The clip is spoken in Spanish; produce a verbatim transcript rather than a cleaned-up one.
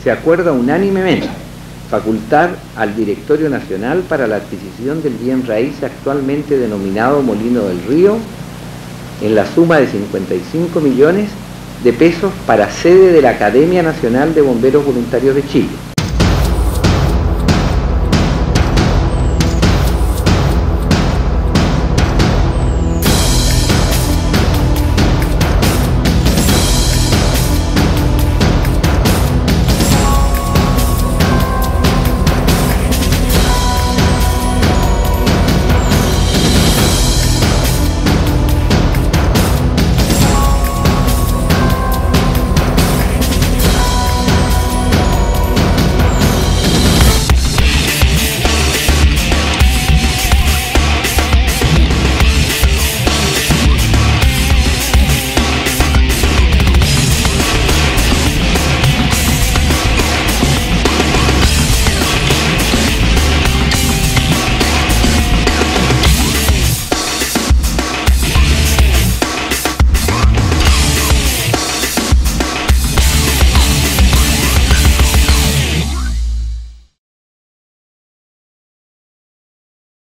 se acuerda unánimemente facultar al Directorio Nacional para la adquisición del bien raíz actualmente denominado Molino del Río en la suma de cincuenta y cinco millones de pesos para sede de la Academia Nacional de Bomberos Voluntarios de Chile.